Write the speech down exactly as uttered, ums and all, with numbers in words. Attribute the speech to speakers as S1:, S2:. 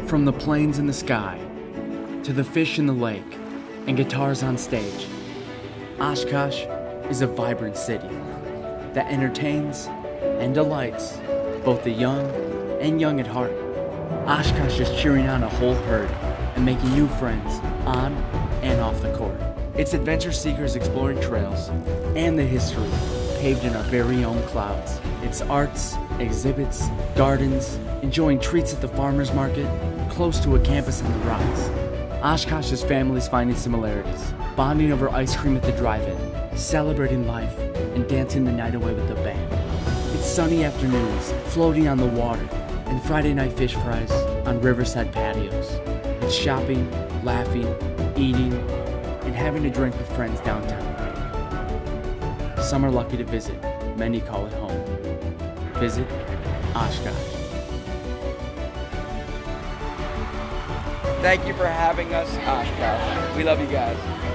S1: From the planes in the sky, to the fish in the lake, and guitars on stage, Oshkosh is a vibrant city that entertains and delights both the young and young at heart. Oshkosh is cheering on a whole herd and making new friends on and off the court. It's adventure seekers exploring trails and the history paved in our very own clouds. It's arts, exhibits, gardens, enjoying treats at the farmer's market, close to a campus on the rise. Oshkosh is families finding similarities, bonding over ice cream at the drive-in, celebrating life, and dancing the night away with the band. It's sunny afternoons, floating on the water, and Friday night fish fries on riverside patios. It's shopping, laughing, eating, and having a drink with friends downtown. Some are lucky to visit, many call it home. Visit Oshkosh.
S2: Thank you for having us, Oshkosh. We love you guys.